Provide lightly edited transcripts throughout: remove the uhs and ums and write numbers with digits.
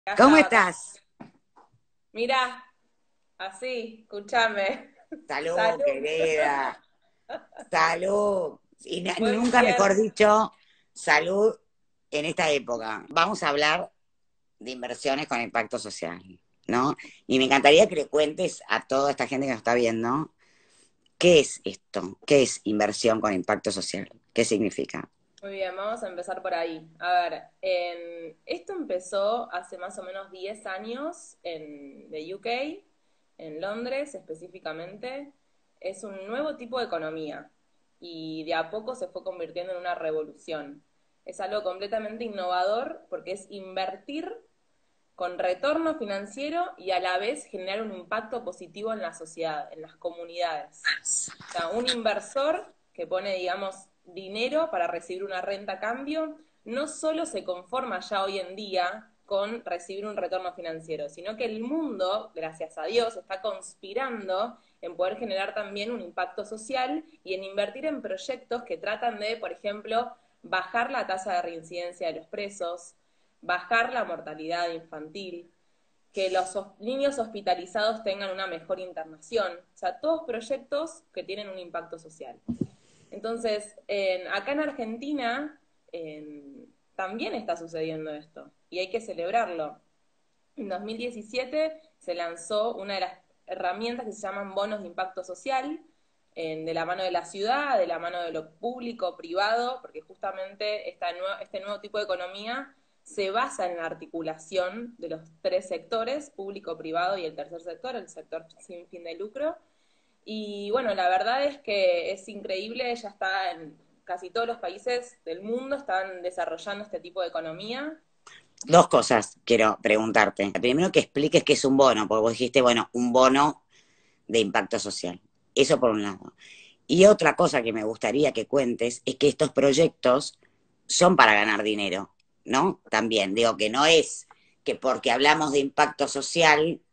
Ya ¿Cómo estaba. estás? Mirá, así, escúchame. Salud, Salud. querida. Salud. Y Buen nunca mejor viernes. dicho, salud en esta época. Vamos a hablar de inversiones con impacto social, ¿no? Y me encantaría que le cuentes a toda esta gente que nos está viendo, ¿qué es esto? ¿Qué es inversión con impacto social? ¿Qué significa? Muy bien, vamos a empezar por ahí. A ver, esto empezó hace más o menos 10 años en the UK, en Londres específicamente. Es un nuevo tipo de economía y de a poco se fue convirtiendo en una revolución. Es algo completamente innovador porque es invertir con retorno financiero y a la vez generar un impacto positivo en la sociedad, en las comunidades. O sea, un inversor que pone, digamos, dinero para recibir una renta a cambio, no solo se conforma ya hoy en día con recibir un retorno financiero, sino que el mundo, gracias a Dios, está conspirando en poder generar también un impacto social y en invertir en proyectos que tratan de, por ejemplo, bajar la tasa de reincidencia de los presos, bajar la mortalidad infantil, que los niños hospitalizados tengan una mejor internación. O sea, todos proyectos que tienen un impacto social. Entonces, acá en Argentina también está sucediendo esto y hay que celebrarlo. En 2017 se lanzó una de las herramientas que se llaman bonos de impacto social, de la mano de la ciudad, de la mano de lo público, privado, porque justamente este nuevo tipo de economía se basa en la articulación de los tres sectores, público, privado y el tercer sector, el sector sin fin de lucro. Y bueno, la verdad es que es increíble, ya está en casi todos los países del mundo, están desarrollando este tipo de economía. Dos cosas quiero preguntarte. Primero que expliques qué es un bono, porque vos dijiste, bueno, un bono de impacto social. Eso por un lado. Y otra cosa que me gustaría que cuentes es que estos proyectos son para ganar dinero, ¿no? También digo que no es que porque hablamos de impacto social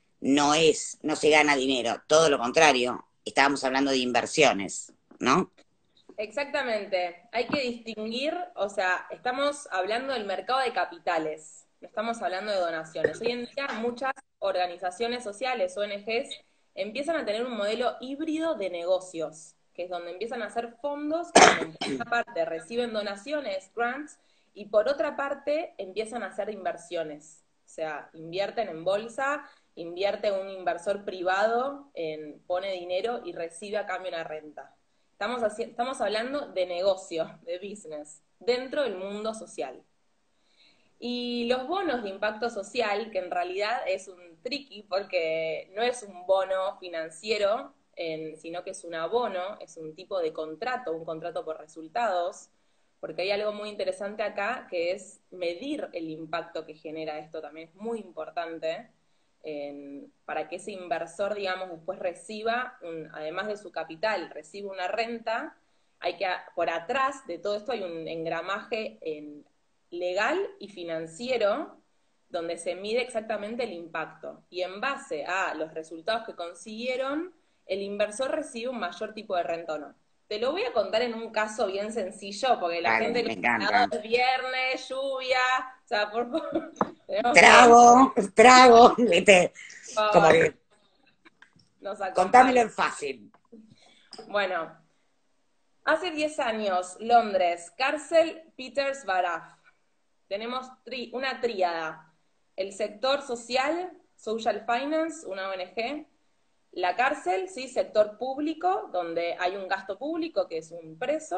no se gana dinero, todo lo contrario, estábamos hablando de inversiones, ¿no? Exactamente, hay que distinguir, o sea, estamos hablando del mercado de capitales, no estamos hablando de donaciones. Hoy en día muchas organizaciones sociales, ONGs, empiezan a tener un modelo híbrido de negocios, que es donde empiezan a hacer fondos, donde por una parte reciben donaciones, grants, y por otra parte empiezan a hacer inversiones. O sea, invierten en bolsa, invierte un inversor privado, pone dinero y recibe a cambio una renta. Estamos hablando de negocio, de business, dentro del mundo social. Y los bonos de impacto social, que en realidad es un tricky porque no es un bono financiero, sino que es un abono, es un tipo de contrato, un contrato por resultados, porque hay algo muy interesante acá que es medir el impacto que genera esto, también es muy importante para que ese inversor, digamos, después reciba, además de su capital, reciba una renta. Hay que, por atrás de todo esto hay un engramaje legal y financiero donde se mide exactamente el impacto. Y en base a los resultados que consiguieron, el inversor recibe un mayor tipo de renta o no. Te lo voy a contar en un caso bien sencillo, porque la Vale, gente lo me está, encanta. es viernes, lluvia, o sea, por favor, tenemos que, Trago, ¿viste? por Como favor, que nos contámelo acompañen. en fácil. Bueno, hace 10 años, Londres, cárcel Peters Baraf. Tenemos una tríada. El sector social, Social Finance, una ONG. La cárcel, sí, sector público, donde hay un gasto público, que es un preso.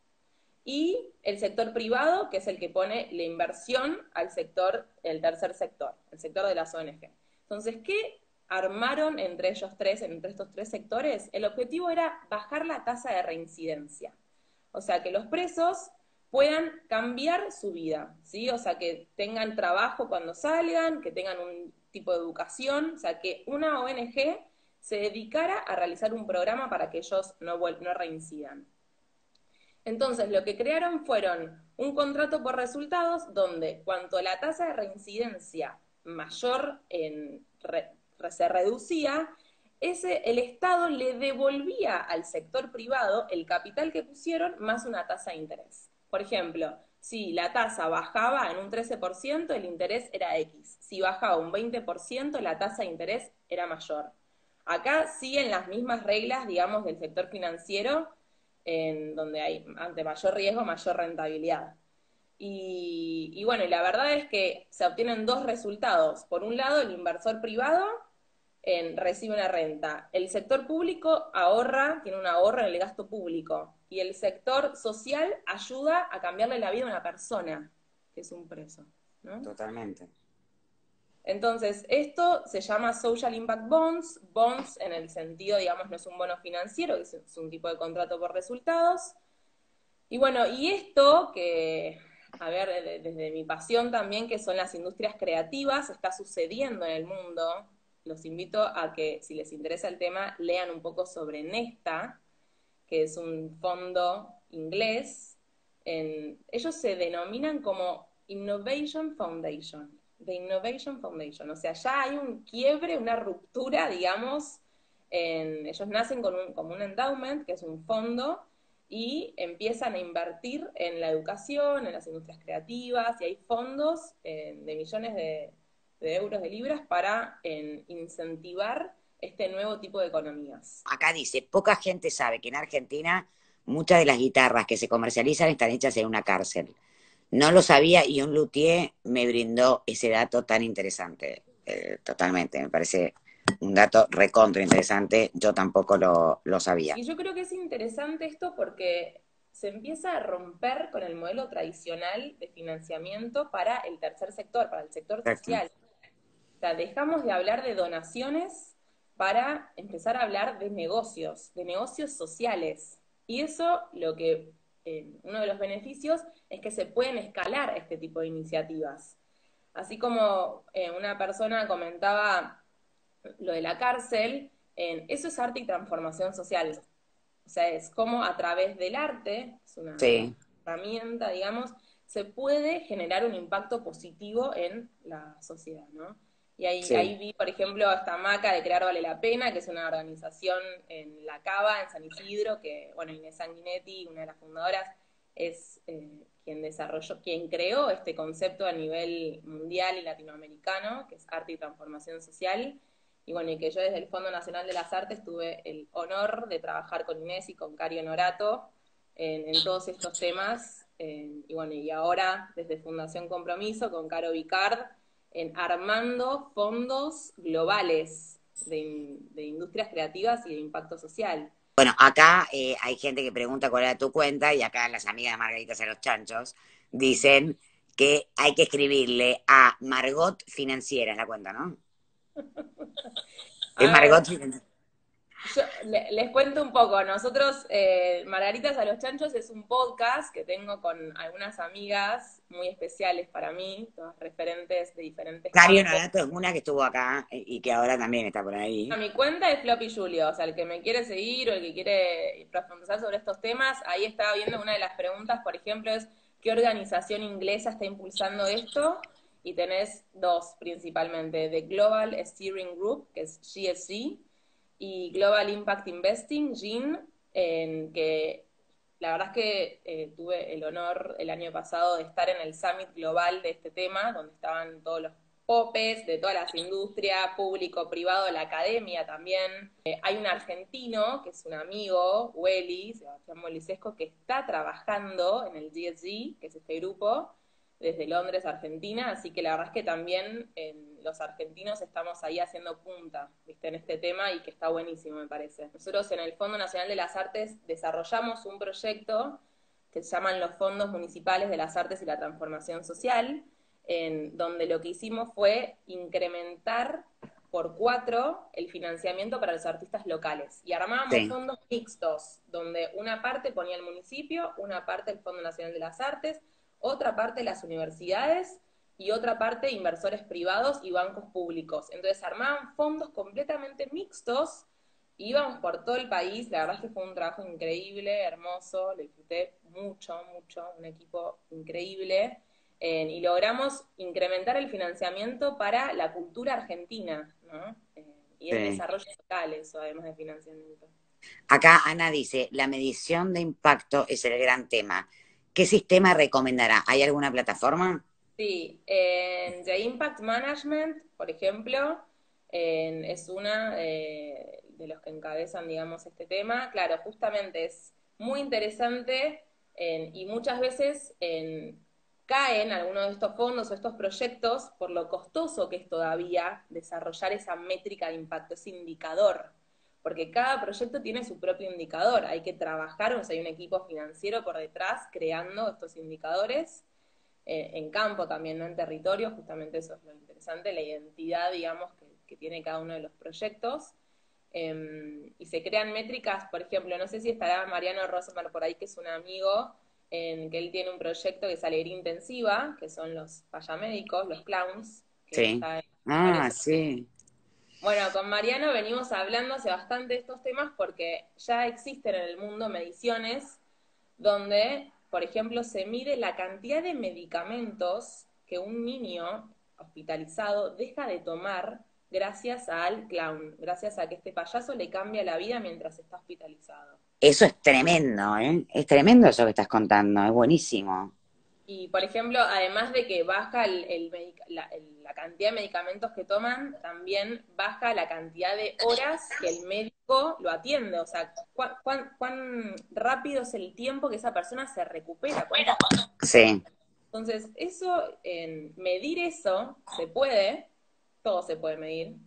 Y el sector privado, que es el que pone la inversión al sector, el tercer sector, el sector de las ONG. Entonces, ¿qué armaron entre ellos tres, entre estos tres sectores? El objetivo era bajar la tasa de reincidencia. O sea, que los presos puedan cambiar su vida, ¿sí? O sea, que tengan trabajo cuando salgan, que tengan un tipo de educación, o sea, que una ONG se dedicara a realizar un programa para que ellos no reincidan. Entonces, lo que crearon fueron un contrato por resultados donde cuanto la tasa de reincidencia mayor se reducía, el Estado le devolvía al sector privado el capital que pusieron más una tasa de interés. Por ejemplo, si la tasa bajaba en un 13%, el interés era X. Si bajaba un 20%, la tasa de interés era mayor. Acá siguen las mismas reglas, digamos, del sector financiero, en donde hay, ante mayor riesgo, mayor rentabilidad. Y bueno, y la verdad es que se obtienen dos resultados. Por un lado, el inversor privado recibe una renta. El sector público ahorra, tiene un ahorro en el gasto público. Y el sector social ayuda a cambiarle la vida a una persona, que es un preso, ¿no? Totalmente. Entonces, esto se llama Social Impact Bonds. Bonds en el sentido, digamos, no es un bono financiero, es un tipo de contrato por resultados. Y bueno, y esto que, a ver, desde mi pasión también, que son las industrias creativas, está sucediendo en el mundo. Los invito a que, si les interesa el tema, lean un poco sobre Nesta, que es un fondo inglés. Ellos se denominan como Innovation Foundation, The Innovation Foundation. O sea, ya hay un quiebre, una ruptura, digamos. Ellos nacen como un endowment, que es un fondo, y empiezan a invertir en la educación, en las industrias creativas, y hay fondos de millones de euros, de libras, para incentivar este nuevo tipo de economías. Acá dice, poca gente sabe que en Argentina muchas de las guitarras que se comercializan están hechas en una cárcel. No lo sabía y un luthier me brindó ese dato tan interesante. Totalmente, me parece un dato recontra interesante. Yo tampoco lo sabía. Y yo creo que es interesante esto porque se empieza a romper con el modelo tradicional de financiamiento para el tercer sector, para el sector Exacto. social. O sea, dejamos de hablar de donaciones para empezar a hablar de negocios sociales. Y eso, uno de los beneficios es que se pueden escalar este tipo de iniciativas. Así como una persona comentaba lo de la cárcel, eso es arte y transformación social. O sea, es como a través del arte, es una Sí, herramienta, digamos, se puede generar un impacto positivo en la sociedad, ¿no? Y sí. ahí vi, por ejemplo, esta Maca de Crear Vale la Pena, que es una organización en La Cava, en San Isidro, que, bueno, Inés Sanguinetti, una de las fundadoras, es quien creó este concepto a nivel mundial y latinoamericano, que es arte y transformación social. Y bueno, y que yo desde el Fondo Nacional de las Artes tuve el honor de trabajar con Inés y con Cari Honorato en todos estos temas. Y bueno, y ahora desde Fundación Compromiso con Caro Vicard, armando fondos globales de industrias creativas y de impacto social. Bueno, acá hay gente que pregunta cuál era tu cuenta y acá las amigas de Margaritas a los Chanchos dicen que hay que escribirle a Margot Financiera, es la cuenta, ¿no? Es A Margot ver, Financiera. yo les cuento un poco. Nosotros, Margaritas a los Chanchos es un podcast que tengo con algunas amigas muy especiales para mí, todas referentes de diferentes Cari campos. Honorato es una que estuvo acá y que ahora también está por A ahí. mi cuenta es Floppy Julio, o sea, el que me quiere seguir o el que quiere profundizar sobre estos temas, ahí estaba viendo una de las preguntas, por ejemplo, es ¿qué organización inglesa está impulsando esto? Y tenés dos principalmente, The Global Steering Group, que es GSG, y Global Impact Investing, GIN, en que la verdad es que tuve el honor el año pasado de estar en el summit global de este tema, donde estaban todos los popes de todas las industrias, público, privado, la academia también. Hay un argentino, que es un amigo, Welly, Sebastián Molisesco, que está trabajando en el GSG, que es este grupo, desde Londres, Argentina, así que la verdad es que también los argentinos estamos ahí haciendo punta, ¿viste? En este tema y que está buenísimo, me parece. Nosotros en el Fondo Nacional de las Artes desarrollamos un proyecto que se llaman los Fondos Municipales de las Artes y la Transformación Social, en donde lo que hicimos fue incrementar por 4 el financiamiento para los artistas locales. Y armábamos Sí. fondos mixtos, donde una parte ponía el municipio, una parte el Fondo Nacional de las Artes, otra parte las universidades y otra parte inversores privados y bancos públicos. Entonces armaban fondos completamente mixtos, íbamos por todo el país, la verdad es que fue un trabajo increíble, hermoso, lo disfruté mucho, mucho, un equipo increíble, y logramos incrementar el financiamiento para la cultura argentina, ¿no? Y el Sí. desarrollo local, eso, además de financiamiento. Acá Ana dice, la medición de impacto es el gran tema. ¿Qué sistema recomendará? ¿Hay alguna plataforma? Sí, en The Impact Management, por ejemplo, es una de los que encabezan, digamos, este tema. Claro, justamente es muy interesante y muchas veces caen algunos de estos fondos o estos proyectos por lo costoso que es todavía desarrollar esa métrica de impacto, ese indicador. Porque cada proyecto tiene su propio indicador. Hay que trabajar, o sea, hay un equipo financiero por detrás creando estos indicadores en campo también, no en territorio, justamente eso es lo interesante, la identidad, digamos, que tiene cada uno de los proyectos. Y se crean métricas, por ejemplo, no sé si estará Mariano Rosenberg por ahí, que es un amigo, en que él tiene un proyecto que es alegría intensiva, que son los payamédicos, los clowns, que Sí. está en Ah, varios. sí. Bueno, con Mariano venimos hablando hace bastante de estos temas porque ya existen en el mundo mediciones donde, por ejemplo, se mide la cantidad de medicamentos que un niño hospitalizado deja de tomar gracias al clown, gracias a que este payaso le cambia la vida mientras está hospitalizado. Eso es tremendo, ¿eh? Es tremendo eso que estás contando, es buenísimo. Y, por ejemplo, además de que baja la cantidad de medicamentos que toman, también baja la cantidad de horas que el médico lo atiende. O sea, cuán rápido es el tiempo que esa persona se recupera. Sí. Entonces, eso, medir eso, se puede, todo se puede medir.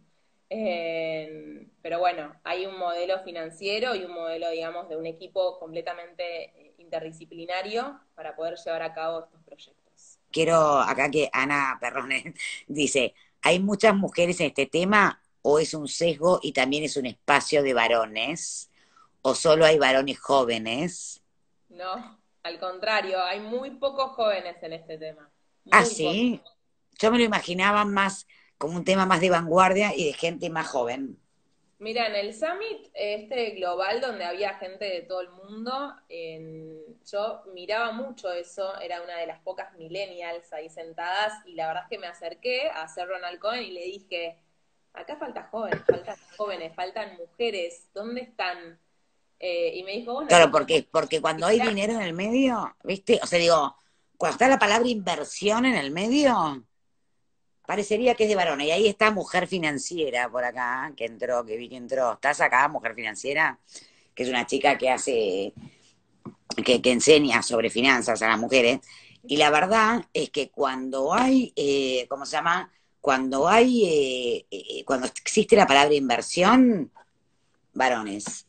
Pero bueno, hay un modelo financiero y un modelo, digamos, de un equipo completamente interdisciplinario para poder llevar a cabo estos proyectos. Quiero acá que Ana Perrone dice, ¿hay muchas mujeres en este tema o es un sesgo y también es un espacio de varones? ¿O solo hay varones jóvenes? No, al contrario, hay muy pocos jóvenes en este tema. Ah, Muy pocos. sí. Yo me lo imaginaba más como un tema más de vanguardia y de gente más joven. Mira, en el Summit, este global donde había gente de todo el mundo, yo miraba mucho eso, era una de las pocas millennials ahí sentadas, y la verdad es que me acerqué a hacer Ronald Cohen y le dije, acá faltan jóvenes, faltan mujeres, ¿dónde están? Y me dijo, bueno, Claro, chicos, porque cuando hay dinero en el medio, ¿viste? O sea, digo, cuando está la palabra inversión en el medio, parecería que es de varones. Y ahí está Mujer Financiera por acá, que entró, que vi que entró. ¿Estás acá, Mujer Financiera? Que es una chica que hace, que enseña sobre finanzas a las mujeres. Y la verdad es que cuando hay, ¿cómo se llama? Cuando hay, cuando existe la palabra inversión, varones,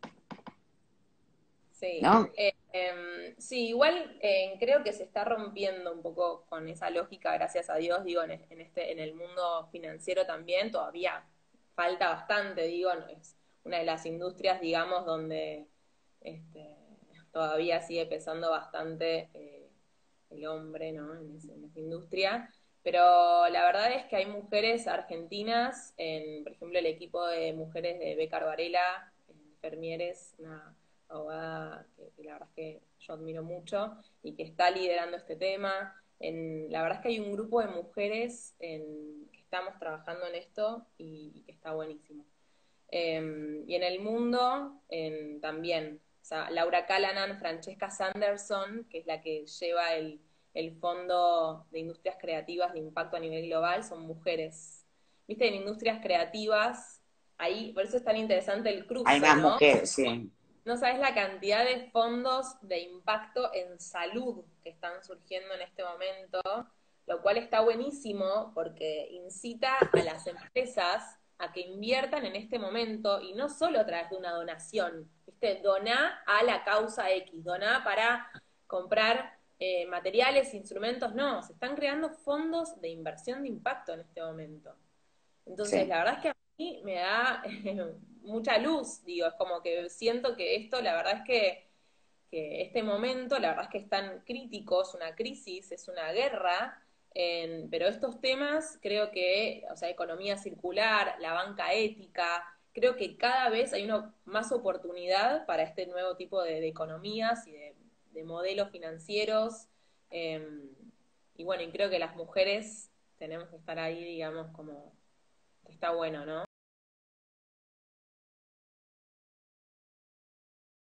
sí. ¿no? Sí, igual creo que se está rompiendo un poco con esa lógica, gracias a Dios, digo, en el mundo financiero también, todavía falta bastante, digo, no es una de las industrias, digamos, donde este, todavía sigue pesando bastante el hombre, ¿no? En esa industria. Pero la verdad es que hay mujeres argentinas, por ejemplo, el equipo de mujeres de Becar Varela, Fermieres, una abogada que la verdad es que yo admiro mucho y que está liderando este tema. La verdad es que hay un grupo de mujeres que estamos trabajando en esto y que está buenísimo. Y en el mundo también, o sea, Laura Callanan, Francesca Sanderson, que es la que lleva el Fondo de Industrias Creativas de Impacto a nivel global, son mujeres. Viste, en industrias creativas, ahí, por eso es tan interesante el Hay cruce, más ¿no? mujeres, sí. No sabes la cantidad de fondos de impacto en salud que están surgiendo en este momento, lo cual está buenísimo porque incita a las empresas a que inviertan en este momento y no solo a través de una donación, ¿viste? Doná a la causa X, doná para comprar materiales, instrumentos, no, se están creando fondos de inversión de impacto en este momento. Entonces, Sí. la verdad es que a mí me da mucha luz, digo, es como que siento que esto, la verdad es que este momento, la verdad es que es tan crítico, es una crisis, es una guerra, pero estos temas creo que, o sea, economía circular, la banca ética, creo que cada vez hay más oportunidad para este nuevo tipo de economías y de modelos financieros. eh, y bueno, y creo que las mujeres tenemos que estar ahí, digamos, como que está bueno, ¿no?